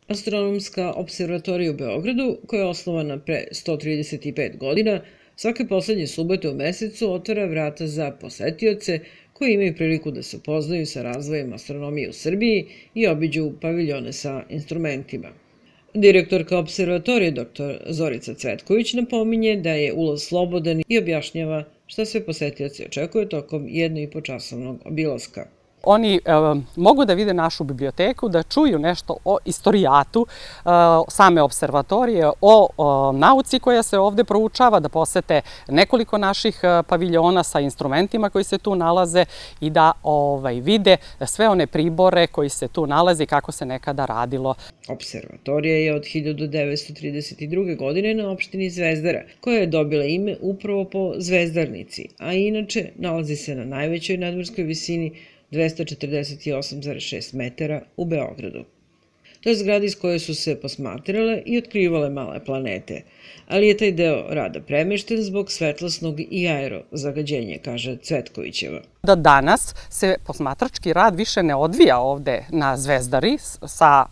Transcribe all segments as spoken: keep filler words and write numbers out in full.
Astronomska observatorija u Beogradu, koja je osnovana pre sto trideset pet godina, svake poslednje subote u mesecu otvara vrata za posetioce koji imaju priliku da se upoznaju sa razvojem astronomije u Srbiji i obiđu paviljone sa instrumentima. Direktorka observatorije doktor Zorica Cvetković napominje da je ulaz slobodan i objašnjava šta sve posetioci očekuju tokom jedno i po časovnog obilaska. Oni e, mogu da vide našu biblioteku, da čuju nešto o istorijatu e, same observatorije, o, o nauci koja se ovde proučava, da posete nekoliko naših paviljona sa instrumentima koji se tu nalaze i da ovaj, vide sve one pribore koji se tu nalaze i kako se nekada radilo. Observatorija je od hiljadu devetsto trideset druge. godine na opštini Zvezdara, koja je dobila ime upravo po zvezdarnici, a inače nalazi se na najvećoj nadmorskoj visini dvesta četrdeset osam zarez šest metara u Beogradu. To je zgrada iz koje su se posmatrale i otkrivale male planete, ali je taj deo rada premešten zbog svetlosnog i aerozagađenja, kaže Cvetkovićeva. Da danas se posmatrački rad više ne odvija ovde na Zvezdari sa,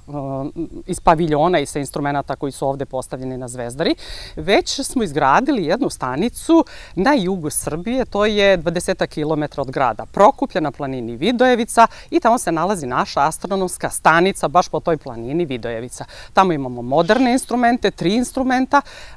iz paviljona i sa instrumenta koji su ovde postavljeni na Zvezdari, već smo izgradili jednu stanicu na jugu Srbije, to je dvadeset kilometara od grada Prokuplja na planini Vidojevica i tamo se nalazi naša astronomska stanica baš po toj planini Vidojevica. Tamo imamo moderne instrumente, tri instrumenta,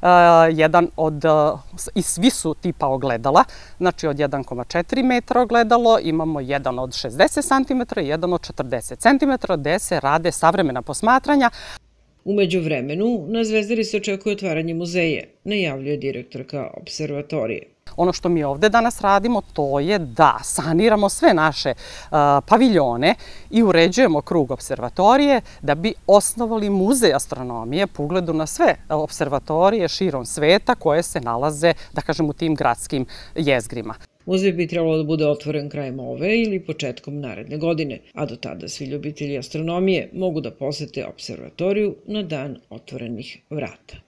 jedan od, i svi su tipa ogledala, znači od jedan zarez četiri metra ogledala, imamo jedan od šezdeset centimetara i jedan od četrdeset centimetara gde se rade savremena posmatranja. Umeđu vremenu, na Zvezdari se očekuje otvaranje muzeja, najavljuje direktorka observatorije. Ono što mi ovde danas radimo to je da saniramo sve naše uh, paviljone i uređujemo krug observatorije da bi osnovali muzej astronomije po ugledu na sve observatorije širom sveta koje se nalaze, da kažem, u tim gradskim jezgrima. Muzej bi trebalo da bude otvoren krajem ove ili početkom naredne godine, a do tada svi ljubitelji astronomije mogu da posete observatoriju na dan otvorenih vrata.